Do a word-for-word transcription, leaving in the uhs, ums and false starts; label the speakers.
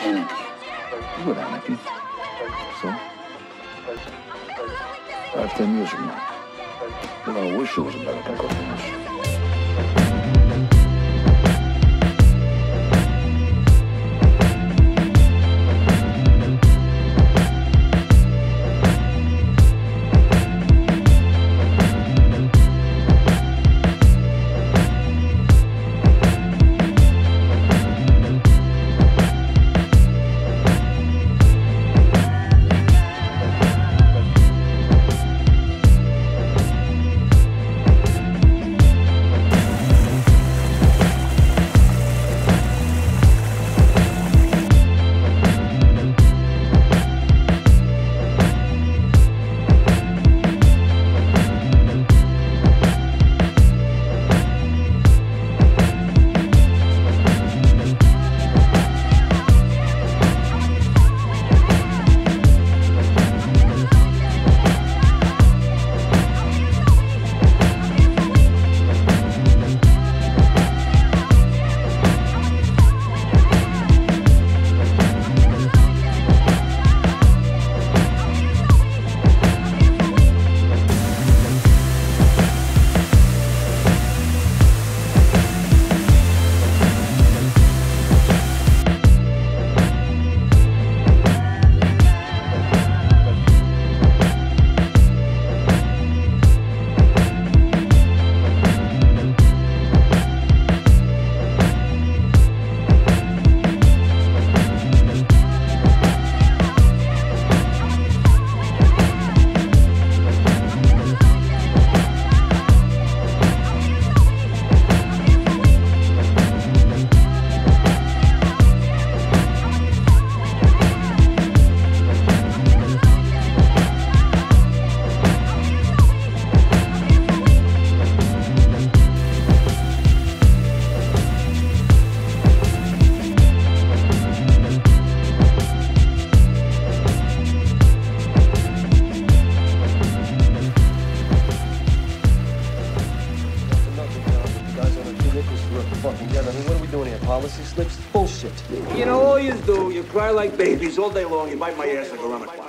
Speaker 1: Good, Anakin. So? Five, ten years from now. You're gonna wish there was a better tackle than this.
Speaker 2: Together. I mean, what are we doing here? Policy slips? Bullshit.
Speaker 3: You know, all you do, you cry like babies all day long. You bite my ass like a lemon.